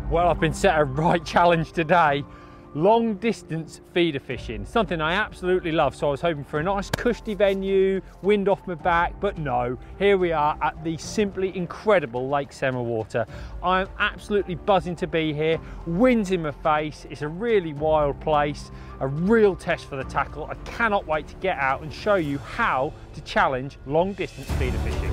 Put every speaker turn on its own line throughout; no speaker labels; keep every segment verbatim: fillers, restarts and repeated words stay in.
Well, I've been set a right challenge today. Long distance feeder fishing, something I absolutely love. So I was hoping for a nice cushy venue, wind off my back, but no, here we are at the simply incredible Lake Semerwater. I'm absolutely buzzing to be here, wind's in my face, it's a really wild place, a real test for the tackle. I cannot wait to get out and show you how to challenge long distance feeder fishing.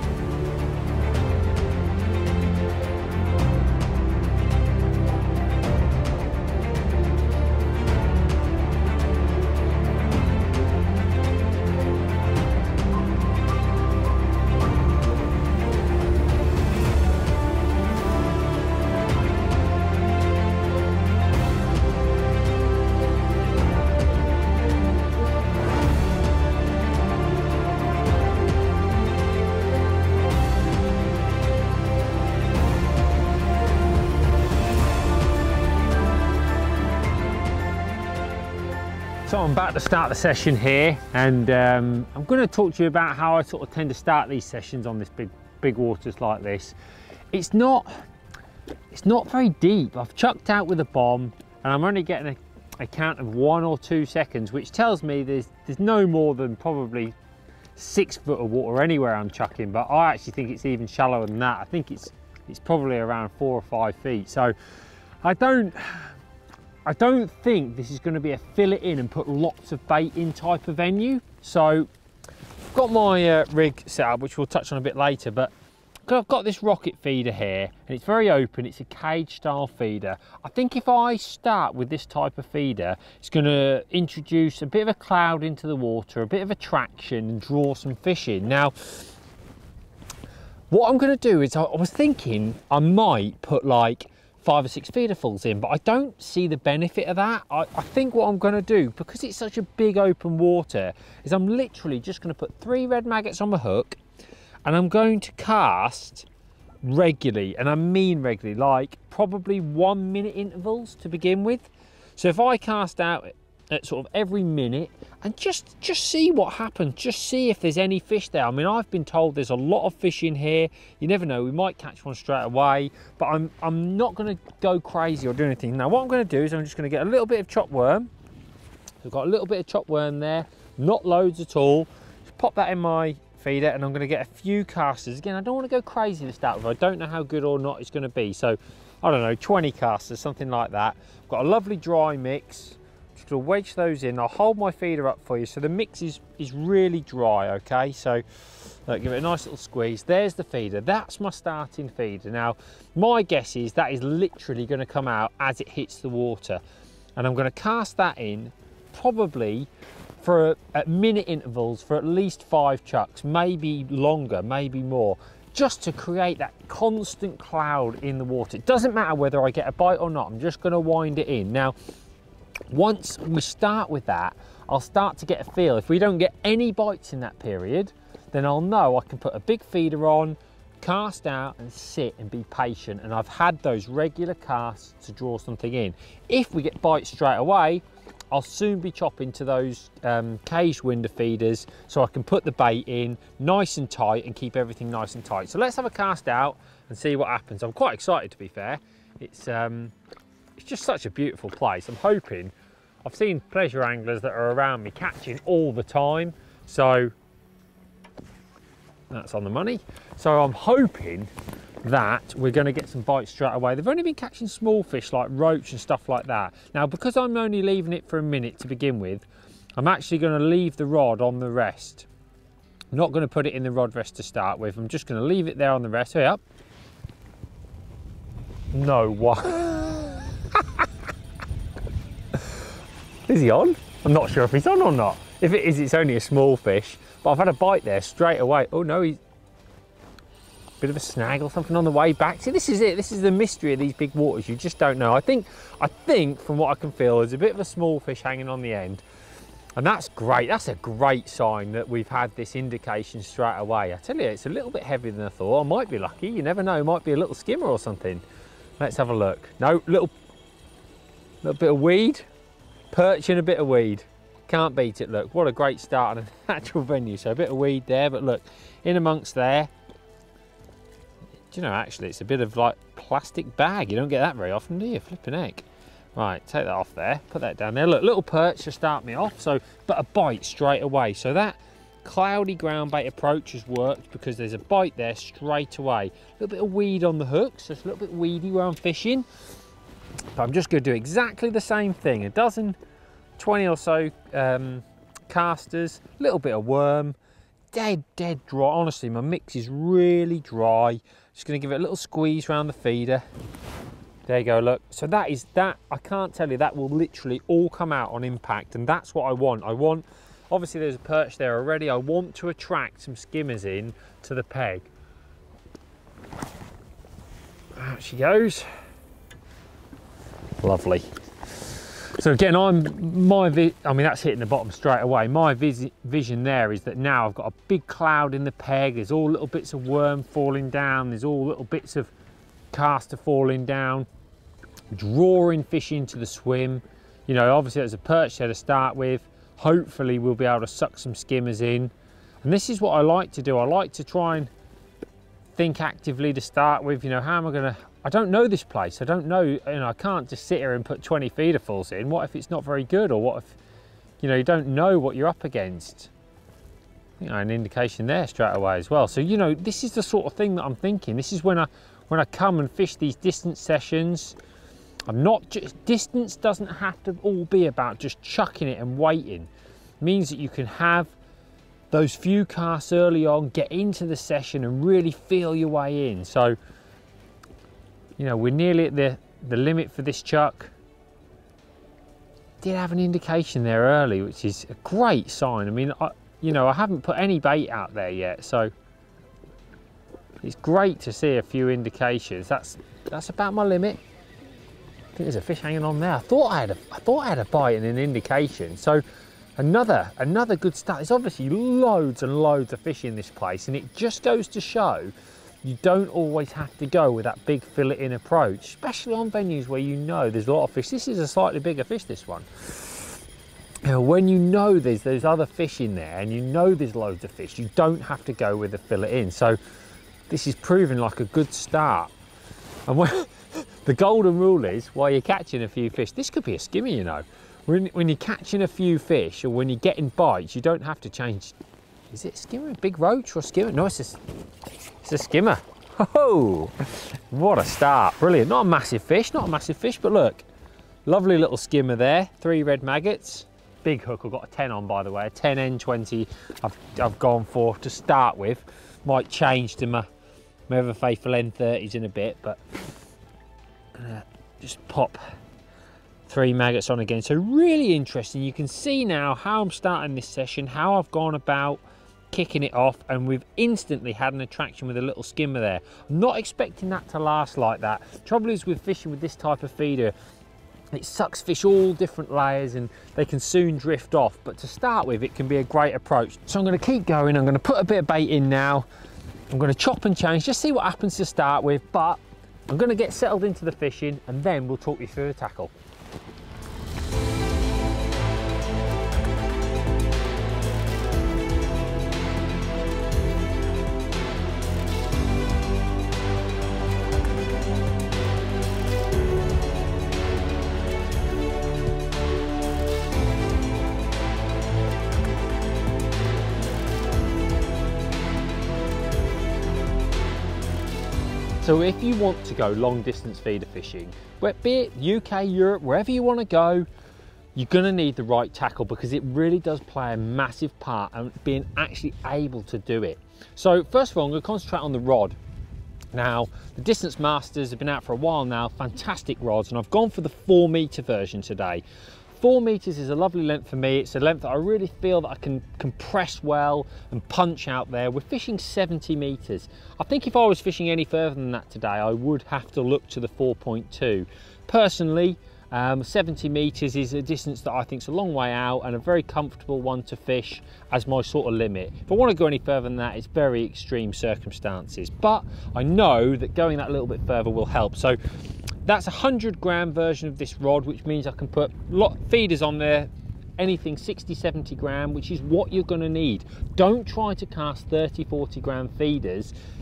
So I'm about to start the session here, and um, I'm going to talk to you about how I sort of tend to start these sessions on this big big waters like this. It's not it's not very deep. I've chucked out with a bomb and I'm only getting a, a count of one or two seconds, which tells me there's there's no more than probably six foot of water anywhere I'm chucking, but I actually think it's even shallower than that. I think it's it's probably around four or five feet. So I don't I don't think this is going to be a fill it in and put lots of bait in type of venue. So I've got my uh, rig set up, which we'll touch on a bit later, but I've got this rocket feeder here and it's very open. It's a cage style feeder. I think if I start with this type of feeder, it's going to introduce a bit of a cloud into the water, a bit of attraction, and draw some fish in. Now, what I'm going to do is I, I was thinking I might put like five or six feederfuls in, but I don't see the benefit of that. I, I think what I'm going to do, because it's such a big open water, is I'm literally just going to put three red maggots on my hook, and I'm going to cast regularly, and I mean regularly, like probably one minute intervals to begin with. So if I cast out at sort of every minute and just just see what happens, just see if there's any fish there. I mean, I've been told there's a lot of fish in here. You never know, we might catch one straight away, but I'm I'm not going to go crazy or do anything. Now what I'm going to do is I'm just going to get a little bit of chopped worm. So I've got a little bit of chopped worm there, not loads at all. Just pop that in my feeder, and I'm going to get a few casters. Again, I don't want to go crazy to start with. I don't know how good or not it's going to be, so I don't know, twenty casters, something like that. I've got a lovely dry mix. To wedge those in. I'll hold my feeder up for you so the mix is is really dry. Okay, so uh, give it a nice little squeeze. There's the feeder. That's my starting feeder. Now my guess is that is literally going to come out as it hits the water, and I'm going to cast that in probably for at minute intervals for at least five chucks, maybe longer, maybe more, just to create that constant cloud in the water. It doesn't matter whether I get a bite or not, I'm just going to wind it in. Now once we start with that, I'll start to get a feel. If we don't get any bites in that period, then I'll know I can put a big feeder on, cast out and sit and be patient, and I've had those regular casts to draw something in. If we get bites straight away, I'll soon be chopping to those um, caged window feeders so I can put the bait in nice and tight and keep everything nice and tight. So let's have a cast out and see what happens. I'm quite excited, to be fair. It's um, It's just such a beautiful place. I'm hoping, I've seen pleasure anglers that are around me catching all the time, so that's on the money. So I'm hoping that we're going to get some bites straight away. They've only been catching small fish like roach and stuff like that. Now, because I'm only leaving it for a minute to begin with, I'm actually going to leave the rod on the rest. I'm not going to put it in the rod rest to start with. I'm just going to leave it there on the rest. Hurry up. No, what? Is he on? I'm not sure if he's on or not. If it is, it's only a small fish, but I've had a bite there straight away. Oh no, he's bit of a snag or something on the way back. See, this is it. This is the mystery of these big waters. You just don't know. I think, I think from what I can feel, there's a bit of a small fish hanging on the end, and that's great. That's a great sign that we've had this indication straight away. I tell you, it's a little bit heavier than I thought. I might be lucky. You never know. It might be a little skimmer or something. Let's have a look. No, little, little bit of weed. Perch and a bit of weed. Can't beat it, look. What a great start on a natural venue. So a bit of weed there, but look, in amongst there, Do you know, actually, it's a bit of like plastic bag. You don't get that very often, do you? Flipping heck. Right, take that off there, put that down there. Look, little perch to start me off, so, but a bite straight away. So that cloudy ground bait approach has worked because there's a bite there straight away. A little bit of weed on the hook, so it's a little bit weedy where I'm fishing. But I'm just going to do exactly the same thing. A dozen, twenty or so um, casters, a little bit of worm, dead, dead dry. Honestly, my mix is really dry. Just going to give it a little squeeze around the feeder. There you go, look. So that is that. I can't tell you, that will literally all come out on impact, and that's what I want. I want, obviously there's a perch there already. I want to attract some skimmers in to the peg. Out she goes. Lovely. So again, I'm my vi I mean, that's hitting the bottom straight away. My vis vision there is that now I've got a big cloud in the peg. There's all little bits of worm falling down. There's all little bits of caster falling down, drawing fish into the swim. You know, obviously there's a perch there to start with. Hopefully we'll be able to suck some skimmers in. And this is what I like to do. I like to try and think actively to start with. You know, how am I going to, I don't know this place. I don't know, you know, I can't just sit here and put twenty feederfuls in. What if it's not very good? Or what if, you know, you don't know what you're up against? You know, an indication there straight away as well. So, you know, this is the sort of thing that I'm thinking. This is when I, when I come and fish these distance sessions. I'm not just, distance doesn't have to all be about just chucking it and waiting. It means that you can have those few casts early on, get into the session and really feel your way in. So, you know, we're nearly at the, the limit for this chuck. Did have an indication there early, which is a great sign. I mean, I, you know, I haven't put any bait out there yet, so it's great to see a few indications. That's that's about my limit. I think there's a fish hanging on there. I thought I had a, I thought I had a bite and an indication. So another another good start. There's obviously loads and loads of fish in this place, and it just goes to show you don't always have to go with that big fillet-in approach, especially on venues where you know there's a lot of fish. This is a slightly bigger fish, this one. You know, when you know there's there's other fish in there and you know there's loads of fish, you don't have to go with the fillet-in. So this is proving like a good start. And when, the golden rule is, while you're catching a few fish, this could be a skimmer, you know. When, when you're catching a few fish or when you're getting bites, you don't have to change. Is it a skimmer, a big roach or a skimmer? No, it's a, it's a skimmer. Oh, what a start. Brilliant. Not a massive fish, not a massive fish, but look, lovely little skimmer there. Three red maggots. Big hook, I've got a ten on, by the way. A ten N twenty I've, I've gone for to start with. Might change to my, my ever faithful N thirties in a bit, but I'm gonna just pop three maggots on again. So really interesting. You can see now how I'm starting this session, how I've gone about kicking it off, and we've instantly had an attraction with a little skimmer there. I'm not expecting that to last like that. Trouble is with fishing with this type of feeder, it sucks fish all different layers and they can soon drift off, but to start with it can be a great approach. So I'm going to keep going. I'm going to put a bit of bait in now. I'm going to chop and change, just see what happens to start with, but I'm going to get settled into the fishing and then we'll talk you through the tackle. So if you want to go long distance feeder fishing, be it U K, Europe, wherever you want to go, you're going to need the right tackle because it really does play a massive part in being actually able to do it. So first of all, I'm going to concentrate on the rod. Now, the Distance Masters have been out for a while now, fantastic rods, and I've gone for the four meter version today. Four meters is a lovely length for me. It's a length that I really feel that I can compress well and punch out there. We're fishing seventy meters. I think if I was fishing any further than that today, I would have to look to the four point two. Personally, um, seventy meters is a distance that I think is a long way out and a very comfortable one to fish as my sort of limit. If I want to go any further than that, it's very extreme circumstances, but I know that going that little bit further will help. So that's a hundred gram version of this rod, which means I can put lot feeders on there, anything sixty, seventy gram, which is what you're going to need. Don't try to cast thirty, forty gram feeders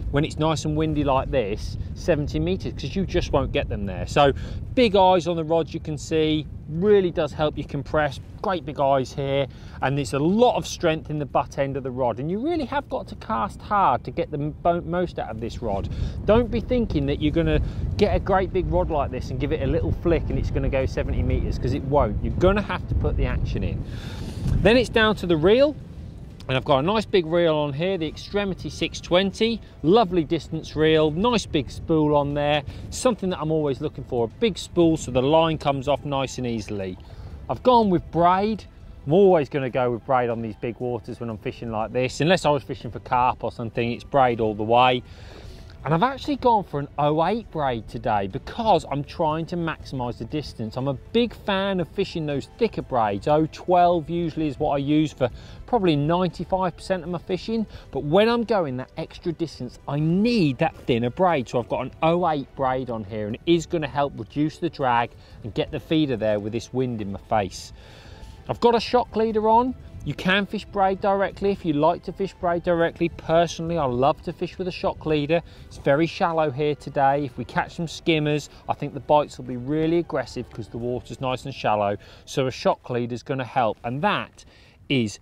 when it's nice and windy like this, seventy meters, because you just won't get them there. So big eyes on the rod, you can see, really does help you compress. Great big eyes here, and there's a lot of strength in the butt end of the rod, and you really have got to cast hard to get the most out of this rod. Don't be thinking that you're going to get a great big rod like this and give it a little flick and it's going to go seventy meters, because it won't. You're going to have to put the action in. Then it's down to the reel, and I've got a nice big reel on here, the Extremity six twenty, lovely distance reel, nice big spool on there, something that I'm always looking for, a big spool so the line comes off nice and easily. I've gone with braid. I'm always going to go with braid on these big waters when I'm fishing like this, unless I was fishing for carp or something, it's braid all the way. And I've actually gone for an oh eight braid today because I'm trying to maximise the distance. I'm a big fan of fishing those thicker braids. oh twelve usually is what I use for probably ninety-five percent of my fishing, but when I'm going that extra distance, I need that thinner braid. So I've got an oh eight braid on here, and it is going to help reduce the drag and get the feeder there with this wind in my face. I've got a shock leader on. You can fish braid directly if you like to fish braid directly. Personally, I love to fish with a shock leader. It's very shallow here today. If we catch some skimmers, I think the bites will be really aggressive because the water's nice and shallow. So a shock leader is going to help, and that is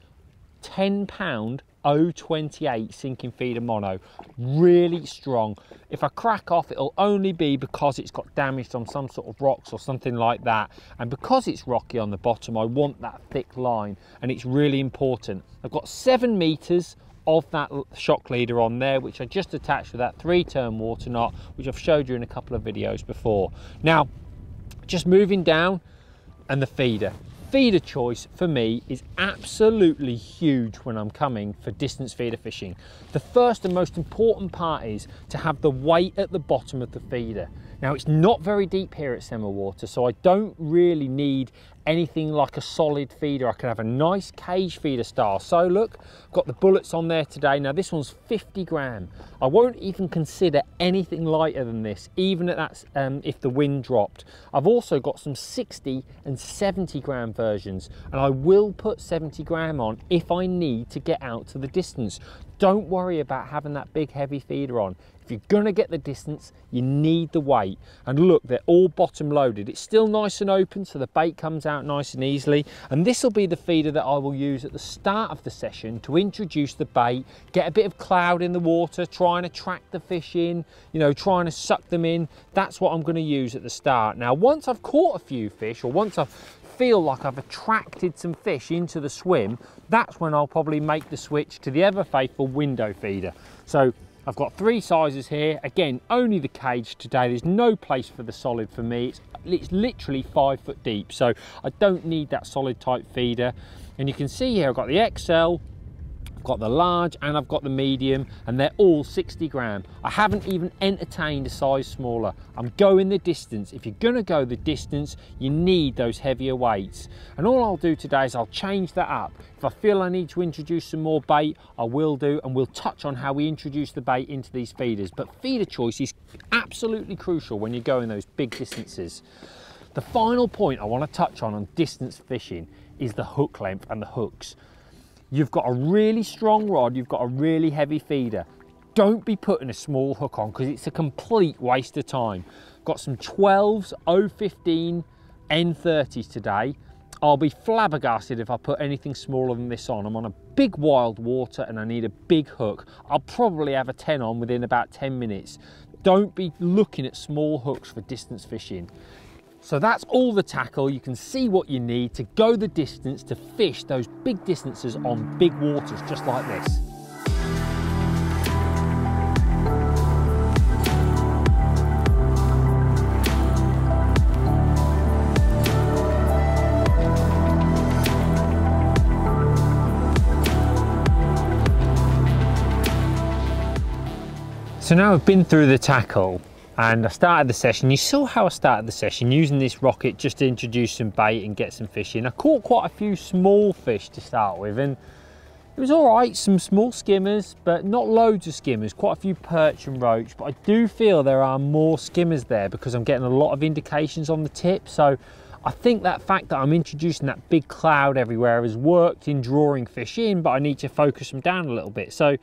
ten pound oh twenty-eight sinking feeder mono, really strong. If I crack off, it'll only be because it's got damaged on some sort of rocks or something like that, and because it's rocky on the bottom, I want that thick line, and it's really important. I've got seven meters of that shock leader on there, which I just attached with that three turn water knot, which I've showed you in a couple of videos before. Now just moving down, and the feeder Feeder choice for me is absolutely huge when I'm coming for distance feeder fishing. The first and most important part is to have the weight at the bottom of the feeder. Now it's not very deep here at Semerwater, so I don't really need anything like a solid feeder. I can have a nice cage feeder style. So look, I've got the bullets on there today. Now this one's fifty gram. I won't even consider anything lighter than this, even at that, um, if the wind dropped. I've also got some sixty and seventy gram versions, and I will put seventy gram on if I need to get out to the distance. Don't worry about having that big heavy feeder on. If you're gonna get the distance, you need the weight. And look, they're all bottom loaded. It's still nice and open, so the bait comes out nice and easily. And this will be the feeder that I will use at the start of the session to introduce the bait, get a bit of cloud in the water, try and attract the fish in, you know, trying to suck them in. That's what I'm gonna use at the start. Now, once I've caught a few fish, or once I've feel like I've attracted some fish into the swim, that's when I'll probably make the switch to the ever faithful window feeder. So I've got three sizes here. Again, only the cage today. There's no place for the solid for me. It's, it's literally five foot deep, so I don't need that solid type feeder. And you can see here I've got the X L, I've got the large, and I've got the medium, and they're all sixty gram. I haven't even entertained a size smaller. I'm going the distance. If you're gonna go the distance, you need those heavier weights. And all I'll do today is I'll change that up. If I feel I need to introduce some more bait, I will do, and we'll touch on how we introduce the bait into these feeders. But feeder choice is absolutely crucial when you're going those big distances. The final point I want to touch on on distance fishing is the hook length and the hooks. You've got a really strong rod, you've got a really heavy feeder. Don't be putting a small hook on, because it's a complete waste of time. Got some twelves, oh fifteen, N thirties today. I'll be flabbergasted if I put anything smaller than this on. I'm on a big wild water and I need a big hook. I'll probably have a ten on within about ten minutes. Don't be looking at small hooks for distance fishing. So that's all the tackle. You can see what you need to go the distance to fish those big distances on big waters just like this. So now I've been through the tackle and I started the session. You saw how I started the session, using this rocket just to introduce some bait and get some fish in. I caught quite a few small fish to start with, and it was all right, some small skimmers, but not loads of skimmers, quite a few perch and roach. But I do feel there are more skimmers there because I'm getting a lot of indications on the tip. So I think that fact that I'm introducing that big cloud everywhere has worked in drawing fish in, but I need to focus them down a little bit. So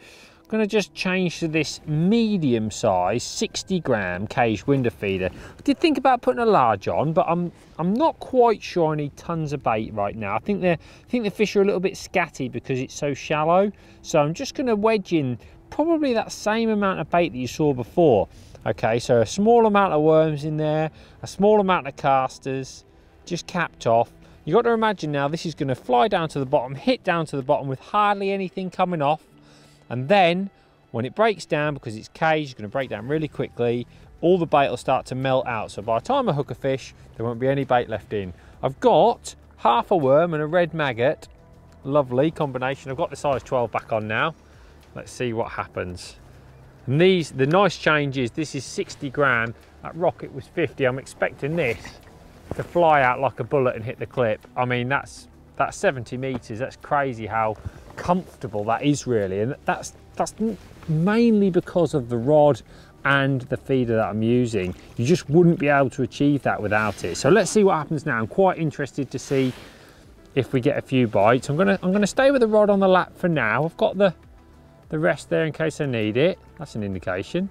I'm going to just change to this medium size sixty gram cage window feeder. I did think about putting a large on, but I'm I'm not quite sure I need tons of bait right now. I think the I think the fish are a little bit scatty because it's so shallow. So I'm just going to wedge in probably that same amount of bait that you saw before. Okay, so a small amount of worms in there, a small amount of casters, just capped off. You've got to imagine now this is going to fly down to the bottom, hit down to the bottom with hardly anything coming off. And then when it breaks down, because it's caged, it's going to break down really quickly, all the bait will start to melt out. So by the time I hook a fish, there won't be any bait left in. I've got half a worm and a red maggot. Lovely combination. I've got the size twelve back on now. Let's see what happens. And these, the nice change is this is sixty gram. That rocket was fifty. I'm expecting this to fly out like a bullet and hit the clip. I mean, that's that's seventy meters. That's crazy how comfortable that is, really. And that's that's mainly because of the rod and the feeder that I'm using. You just wouldn't be able to achieve that without it. So let's see what happens now. I'm quite interested to see if we get a few bites. I'm gonna I'm gonna stay with the rod on the lap for now. I've got the the rest there in case I need it. That's an indication.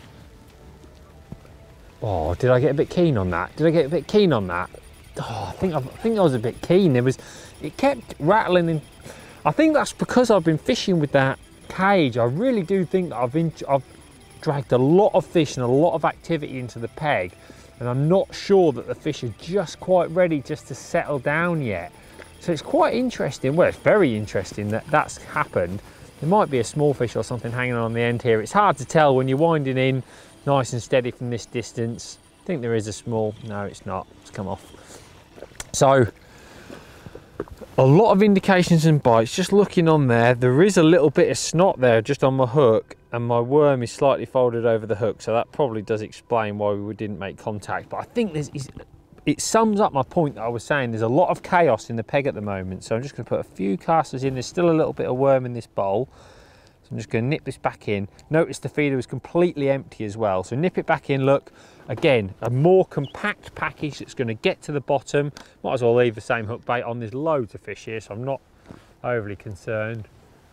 Oh, did I get a bit keen on that? Did I get a bit keen on that? Oh, I think I think I was a bit keen. There was, it kept rattling in. I think that's because I've been fishing with that cage. I really do think that I've been I've dragged a lot of fish and a lot of activity into the peg, and I'm not sure that the fish are just quite ready just to settle down yet. So it's quite interesting. Well, it's very interesting that that's happened. There might be a small fish or something hanging on the end here. It's hard to tell when you're winding in nice and steady from this distance. I think there is a small, no it's not, it's come off. So, a lot of indications and bites, just looking on there. There is a little bit of snot there just on my hook, and my worm is slightly folded over the hook, so that probably does explain why we didn't make contact. But I think there's, it sums up my point that I was saying. There's a lot of chaos in the peg at the moment, so I'm just going to put a few casters in. There's still a little bit of worm in this bowl, so I'm just going to nip this back in. Notice the feeder was completely empty as well, so nip it back in. Look, again, a more compact package that's going to get to the bottom. Might as well leave the same hook bait on. There's loads of fish here, so I'm not overly concerned.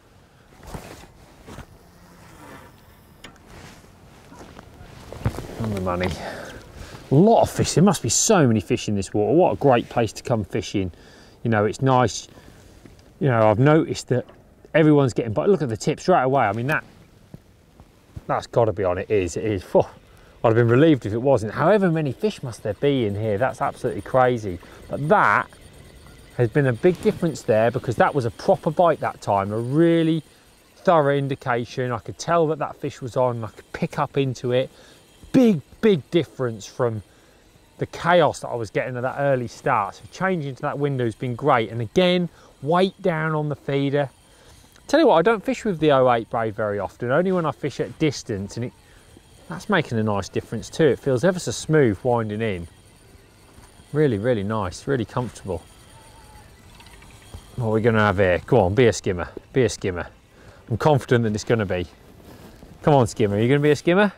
On the money. A lot of fish. There must be so many fish in this water. What a great place to come fishing. You know, it's nice. You know, I've noticed that everyone's getting, but look at the tips right away. I mean, that that's got to be on. It is. It is. Oh, I'd have been relieved if it wasn't. However many fish must there be in here? That's absolutely crazy. But that has been a big difference there, because that was a proper bite that time. A really thorough indication. I could tell that that fish was on. I could pick up into it. Big, big difference from the chaos that I was getting at that early start. So changing to that window has been great. And again, weight down on the feeder. Tell you what, I don't fish with the oh eight braid very often, only when I fish at distance, and it, that's making a nice difference too. It feels ever so smooth winding in. Really, really nice, really comfortable. What are we going to have here? Go on, be a skimmer, be a skimmer. I'm confident that it's going to be. Come on, skimmer, are you going to be a skimmer?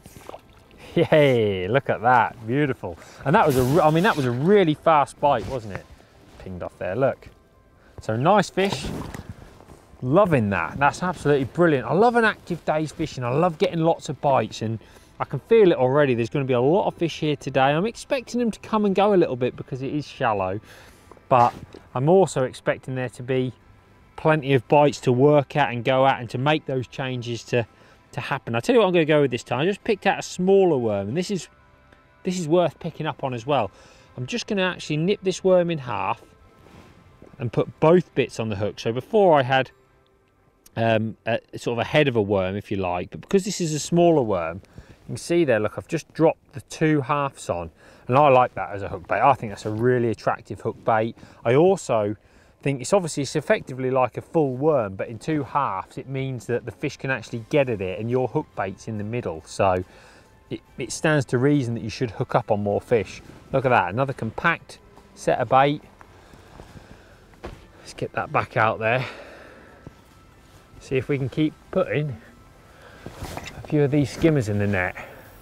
Yay, look at that, beautiful. And that was a, I mean, that was a really fast bite, wasn't it? Pinged off there, look. So nice fish, loving that. That's absolutely brilliant. I love an active day's fishing. I love getting lots of bites, and I can feel it already. There's going to be a lot of fish here today. I'm expecting them to come and go a little bit because it is shallow, but I'm also expecting there to be plenty of bites to work at and go at, and to make those changes to to happen. I'll tell you what I'm going to go with this time. I just picked out a smaller worm, and this is this is worth picking up on as well. I'm just going to actually nip this worm in half and put both bits on the hook. So before I had um, a, sort of a head of a worm, if you like, but because this is a smaller worm, you can see there, look, I've just dropped the two halves on, and I like that as a hook bait. I think that's a really attractive hook bait. I also think it's obviously it's effectively like a full worm, but in two halves it means that the fish can actually get at it, and your hook bait's in the middle, so it, it stands to reason that you should hook up on more fish. Look at that, another compact set of bait. Let's get that back out there, see if we can keep putting a few of these skimmers in the net.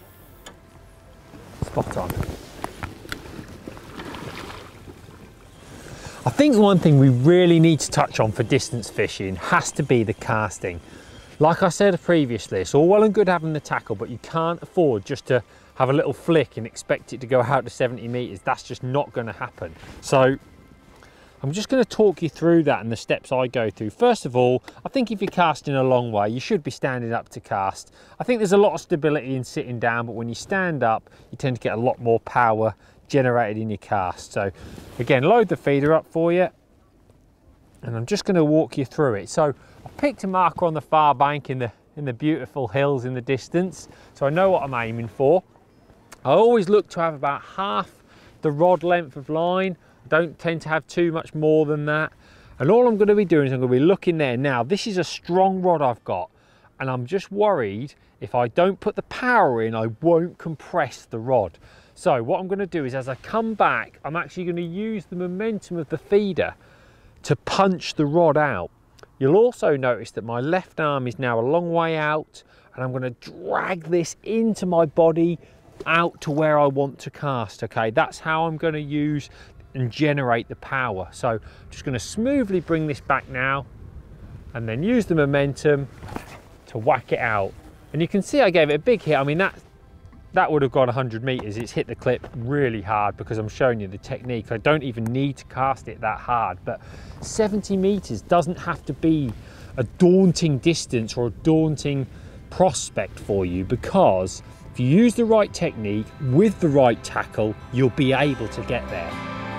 Spot on. I think one thing we really need to touch on for distance fishing has to be the casting. Like I said previously, it's all well and good having the tackle, but you can't afford just to have a little flick and expect it to go out to seventy meters. That's just not going to happen. So I'm just going to talk you through that and the steps I go through. First of all, I think if you're casting a long way, you should be standing up to cast. I think there's a lot of stability in sitting down, but when you stand up, you tend to get a lot more power generated in your cast. So again, load the feeder up for you, and I'm just going to walk you through it. So I picked a marker on the far bank in the in the beautiful hills in the distance, so I know what I'm aiming for. I always look to have about half the rod length of line. I don't tend to have too much more than that. And all I'm going to be doing is I'm going to be looking there. Now, this is a strong rod I've got, and I'm just worried if I don't put the power in, I won't compress the rod. So what I'm going to do is, as I come back, I'm actually going to use the momentum of the feeder to punch the rod out. You'll also notice that my left arm is now a long way out, and I'm going to drag this into my body out to where I want to cast. Okay, that's how I'm going to use and generate the power. So I'm just going to smoothly bring this back now, and then use the momentum to whack it out. And you can see I gave it a big hit. I mean, that that would have gone one hundred meters. It's hit the clip really hard because I'm showing you the technique. I don't even need to cast it that hard, but seventy meters doesn't have to be a daunting distance or a daunting prospect for you, because if you use the right technique with the right tackle, you'll be able to get there.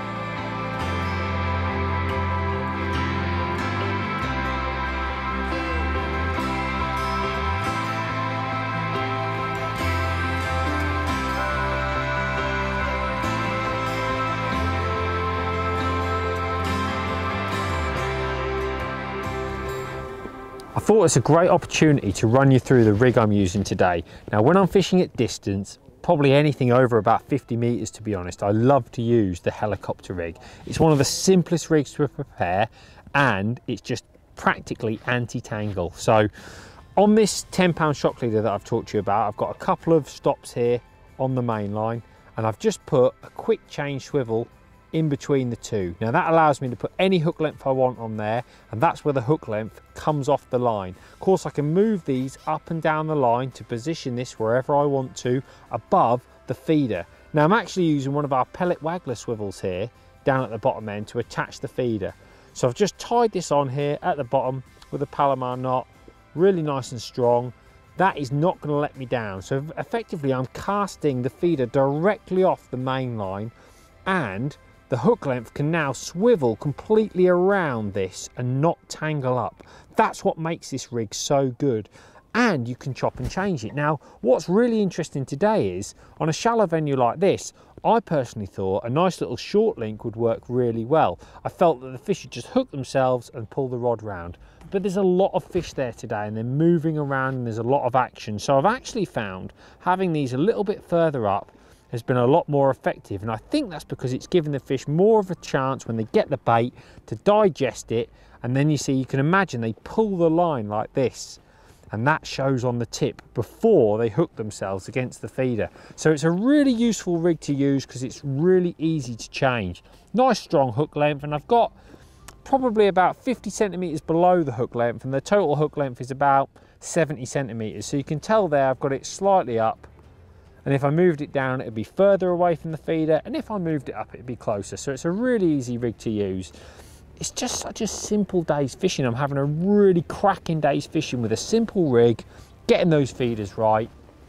I thought it's a great opportunity to run you through the rig I'm using today. Now, when I'm fishing at distance, probably anything over about fifty meters, to be honest, I love to use the helicopter rig. It's one of the simplest rigs to prepare, and it's just practically anti-tangle. So on this ten pound shock leader that I've talked to you about, I've got a couple of stops here on the main line, and I've just put a quick change swivel in between the two. Now that allows me to put any hook length I want on there, and that's where the hook length comes off the line. Of course, I can move these up and down the line to position this wherever I want to above the feeder. Now I'm actually using one of our pellet waggler swivels here down at the bottom end to attach the feeder. So I've just tied this on here at the bottom with a Palomar knot, really nice and strong. That is not going to let me down. So effectively I'm casting the feeder directly off the main line, and the hook length can now swivel completely around this and not tangle up. That's what makes this rig so good. And you can chop and change it. Now, what's really interesting today is, on a shallow venue like this, I personally thought a nice little short link would work really well. I felt that the fish would just hook themselves and pull the rod round. But there's a lot of fish there today, and they're moving around, and there's a lot of action. So I've actually found having these a little bit further up has been a lot more effective, and I think that's because it's given the fish more of a chance when they get the bait to digest it. And then you see, you can imagine they pull the line like this, and that shows on the tip before they hook themselves against the feeder. So it's a really useful rig to use because it's really easy to change. Nice strong hook length, and I've got probably about fifty centimeters below the hook length, and the total hook length is about seventy centimeters. So you can tell there I've got it slightly up, and if I moved it down, it'd be further away from the feeder, and if I moved it up, it'd be closer. So it's a really easy rig to use. It's just such a simple day's fishing. I'm having a really cracking day's fishing with a simple rig, getting those feeders right,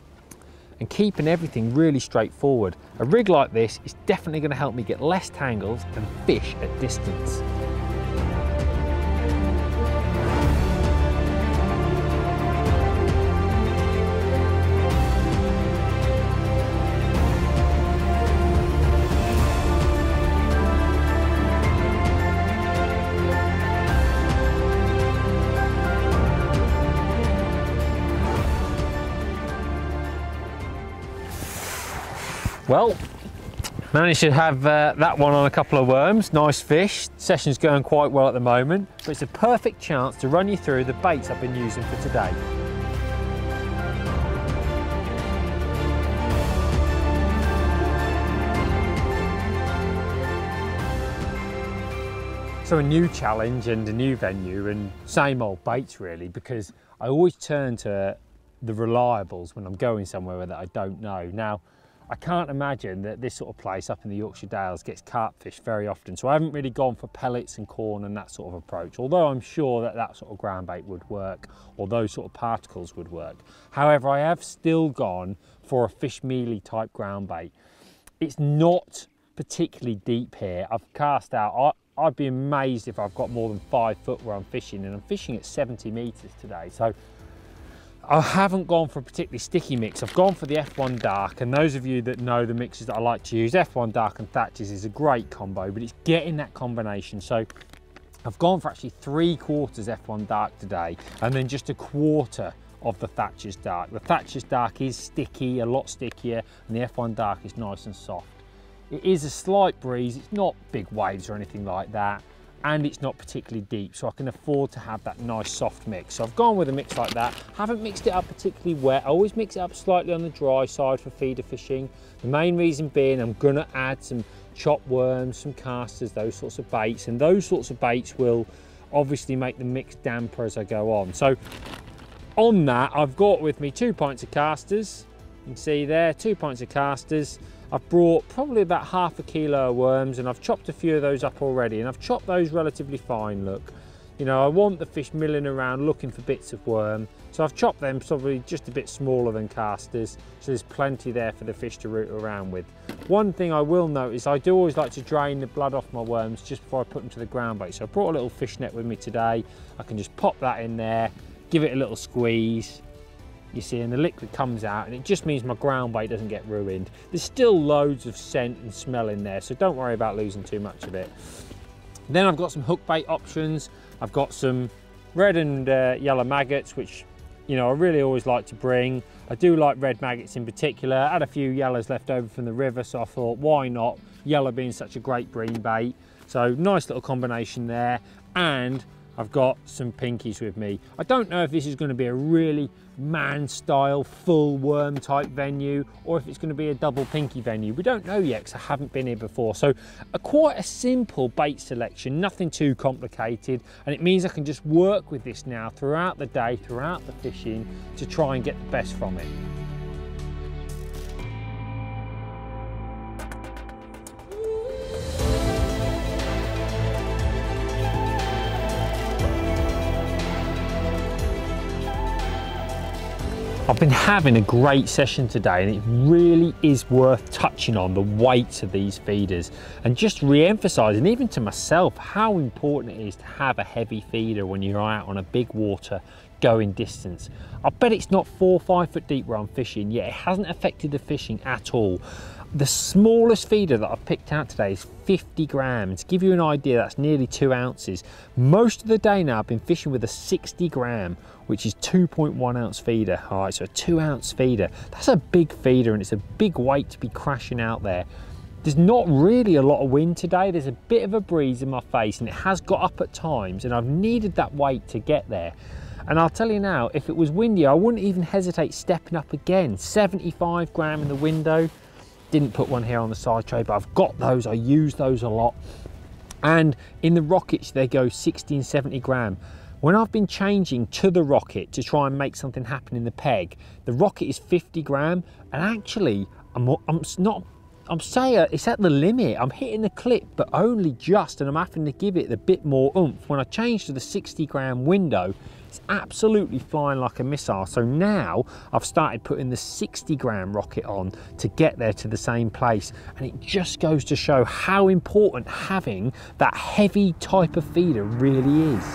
and keeping everything really straightforward. A rig like this is definitely going to help me get less tangles and fish at distance. Well, managed to have uh, that one on a couple of worms. Nice fish. Session's going quite well at the moment, but it's a perfect chance to run you through the baits I've been using for today. So a new challenge and a new venue and same old baits really, because I always turn to the reliables when I'm going somewhere that I don't know. Now, I can't imagine that this sort of place up in the Yorkshire Dales gets carp fish very often, so I haven't really gone for pellets and corn and that sort of approach, although I'm sure that that sort of ground bait would work, or those sort of particles would work. However, I have still gone for a fish mealy type ground bait. It's not particularly deep here. I've cast out, I, I'd be amazed if I've got more than five foot where I'm fishing, and I'm fishing at seventy metres today. So I haven't gone for a particularly sticky mix. I've gone for the F one Dark, and those of you that know the mixes that I like to use, F one Dark and Thatcher's is a great combo, but it's getting that combination. So I've gone for actually three quarters F one Dark today, and then just a quarter of the Thatcher's Dark. The Thatcher's Dark is sticky, a lot stickier, and the F one Dark is nice and soft. It is a slight breeze, it's not big waves or anything like that, and it's not particularly deep, so I can afford to have that nice soft mix. So I've gone with a mix like that. Haven't mixed it up particularly wet. I always mix it up slightly on the dry side for feeder fishing. The main reason being I'm gonna add some chopped worms, some casters, those sorts of baits, and those sorts of baits will obviously make the mix damper as I go on. So on that, I've got with me two pints of casters. You can see there, two pints of casters. I've brought probably about half a kilo of worms, and I've chopped a few of those up already, and I've chopped those relatively fine, look. You know, I want the fish milling around looking for bits of worm, so I've chopped them probably just a bit smaller than casters, so there's plenty there for the fish to root around with. One thing I will note is I do always like to drain the blood off my worms just before I put them to the ground bait. So I brought a little fish net with me today. I can just pop that in there, give it a little squeeze, you see, and the liquid comes out, and it just means my ground bait doesn't get ruined. There's still loads of scent and smell in there, so don't worry about losing too much of it. Then I've got some hook bait options. I've got some red and uh, yellow maggots, which, you know, I really always like to bring. I do like red maggots in particular. I had a few yellows left over from the river, so I thought, why not? Yellow being such a great bream bait. So nice little combination there. And I've got some pinkies with me. I don't know if this is going to be a really man style full worm type venue, or if it's going to be a double pinky venue. We don't know yet because I haven't been here before. So a quite a simple bait selection, nothing too complicated, and it means I can just work with this now throughout the day, throughout the fishing, to try and get the best from it. I've been having a great session today, and it really is worth touching on the weights of these feeders and just re-emphasising even to myself how important it is to have a heavy feeder when you're out on a big water going distance. I bet it's not four or five foot deep where I'm fishing, yet it hasn't affected the fishing at all. The smallest feeder that I've picked out today is fifty grams. To give you an idea, that's nearly two ounces. Most of the day now I've been fishing with a sixty gram, which is two point one ounce feeder. All right, so a two ounce feeder. That's a big feeder, and it's a big weight to be crashing out there. There's not really a lot of wind today. There's a bit of a breeze in my face, and it has got up at times, and I've needed that weight to get there. And I'll tell you now, if it was windy, I wouldn't even hesitate stepping up again. seventy-five gram in the window. Didn't put one here on the side tray, but I've got those. I use those a lot. And in the rockets, they go sixty and seventy gram. When I've been changing to the rocket to try and make something happen in the peg, the rocket is fifty gram, and actually, I'm, I'm not, I'm saying it's at the limit. I'm hitting the clip, but only just, and I'm having to give it a bit more oomph. When I change to the sixty gram window, it's absolutely flying like a missile. So now I've started putting the sixty gram rocket on to get there to the same place. And it just goes to show how important having that heavy type of feeder really is.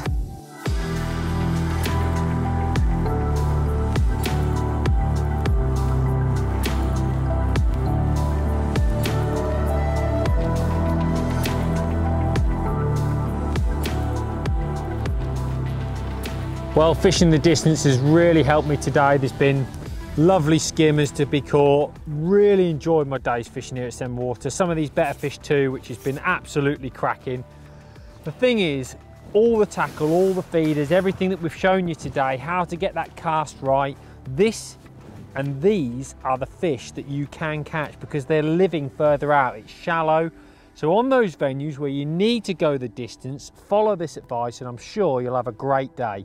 Well, fishing the distance has really helped me today. There's been lovely skimmers to be caught. Really enjoyed my days fishing here at Semerwater. Some of these better fish too, which has been absolutely cracking. The thing is, all the tackle, all the feeders, everything that we've shown you today, how to get that cast right, this and these are the fish that you can catch because they're living further out. It's shallow, So on those venues where you need to go the distance, follow this advice and I'm sure you'll have a great day.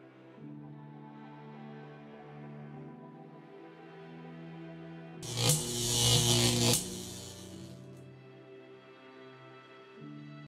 You